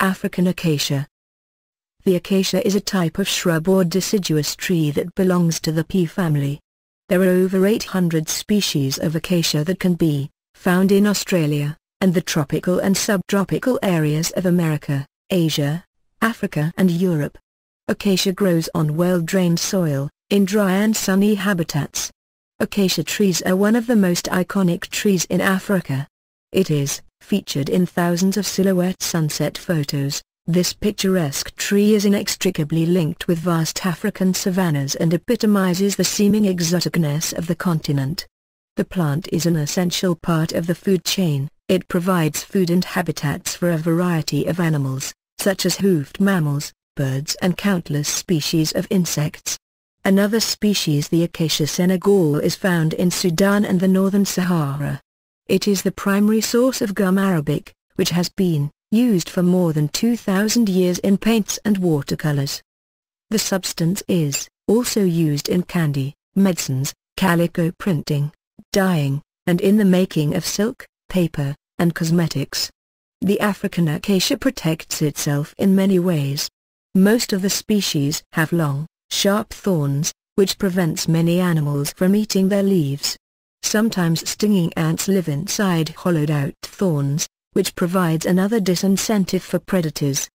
African acacia. The acacia is a type of shrub or deciduous tree that belongs to the pea family. There are over 800 species of acacia that can be found in Australia, and the tropical and subtropical areas of America, Asia, Africa and Europe. Acacia grows on well-drained soil, in dry and sunny habitats. Acacia trees are one of the most iconic trees in Africa. It is featured in thousands of silhouette sunset photos. This picturesque tree is inextricably linked with vast African savannas and epitomizes the seeming exoticness of the continent. The plant is an essential part of the food chain. It provides food and habitats for a variety of animals, such as hoofed mammals, birds and countless species of insects. Another species, the Acacia senegal, is found in Sudan and the Northern Sahara. It is the primary source of gum arabic, which has been used for more than 2,000 years in paints and watercolors. The substance is also used in candy, medicines, calico printing, dyeing, and in the making of silk, paper, and cosmetics. The African acacia protects itself in many ways. Most of the species have long, sharp thorns, which prevents many animals from eating their leaves. Sometimes stinging ants live inside hollowed-out thorns, which provides another disincentive for predators.